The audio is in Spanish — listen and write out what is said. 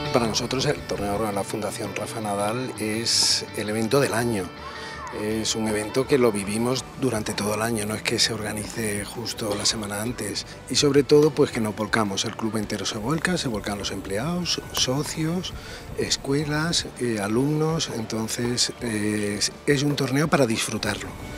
Para nosotros el torneo de la Fundación Rafa Nadal es el evento del año. Es un evento que lo vivimos durante todo el año, no es que se organice justo la semana antes. Y sobre todo pues que nos volcamos, el club entero se volcan los empleados, socios, escuelas, alumnos, entonces es un torneo para disfrutarlo.